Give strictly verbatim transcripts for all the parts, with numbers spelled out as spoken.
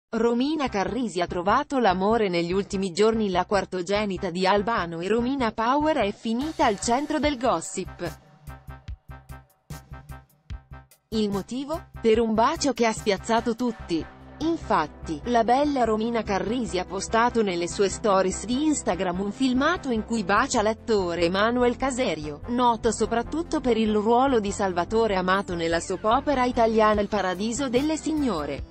Romina Carrisi ha trovato l'amore negli ultimi giorni. La quartogenita di Albano e Romina Power è finita al centro del gossip. Il motivo? Per un bacio che ha spiazzato tutti. Infatti, la bella Romina Carrisi ha postato nelle sue stories di Instagram un filmato in cui bacia l'attore Emanuele Caserio, noto soprattutto per il ruolo di Salvatore Amato nella soap opera italiana Il Paradiso delle Signore.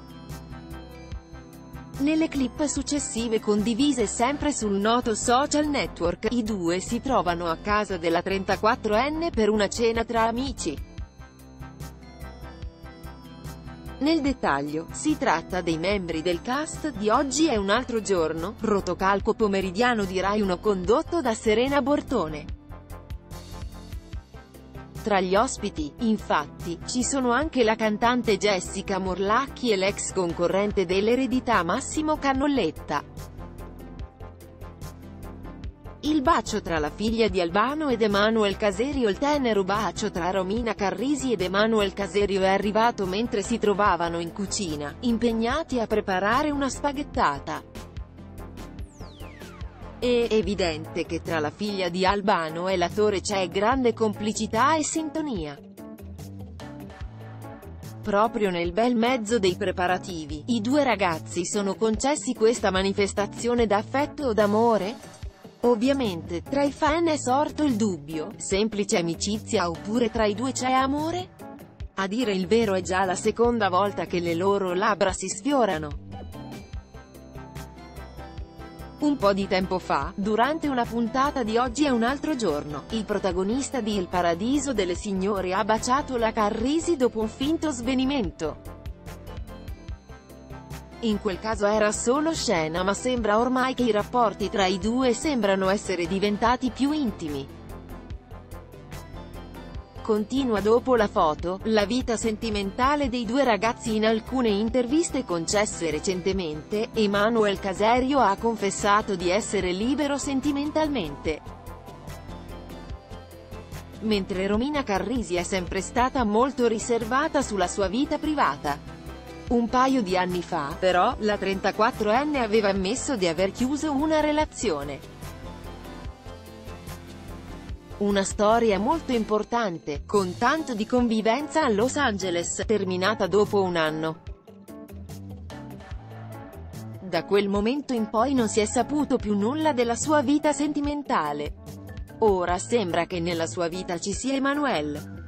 Nelle clip successive condivise sempre sul noto social network, i due si trovano a casa della trentaquattrenne per una cena tra amici. Nel dettaglio, si tratta dei membri del cast di Oggi è un altro giorno, rotocalco pomeridiano di Rai uno condotto da Serena Bortone. Tra gli ospiti, infatti, ci sono anche la cantante Jessica Morlacchi e l'ex concorrente dell'Eredità Massimo Cannolletta. Il bacio tra la figlia di Albano ed Emanuele Caserio. Il tenero bacio tra Romina Carrisi ed Emanuele Caserio è arrivato mentre si trovavano in cucina, impegnati a preparare una spaghettata. È evidente che tra la figlia di Albano e l'attore c'è grande complicità e sintonia. Proprio nel bel mezzo dei preparativi, i due ragazzi sono concessi questa manifestazione d'affetto o d'amore? Ovviamente, tra i fan è sorto il dubbio: semplice amicizia oppure tra i due c'è amore? A dire il vero è già la seconda volta che le loro labbra si sfiorano. Un po' di tempo fa, durante una puntata di Oggi è un altro giorno, il protagonista di Il Paradiso delle Signore ha baciato la Carrisi dopo un finto svenimento. In quel caso era solo scena, ma sembra ormai che i rapporti tra i due sembrano essere diventati più intimi. Continua dopo la foto, la vita sentimentale dei due ragazzi. In alcune interviste concesse recentemente, Emanuele Caserio ha confessato di essere libero sentimentalmente, mentre Romina Carrisi è sempre stata molto riservata sulla sua vita privata. Un paio di anni fa, però, la trentaquattrenne aveva ammesso di aver chiuso una relazione. Una storia molto importante, con tanto di convivenza a Los Angeles, terminata dopo un anno. Da quel momento in poi non si è saputo più nulla della sua vita sentimentale. Ora sembra che nella sua vita ci sia Emanuele.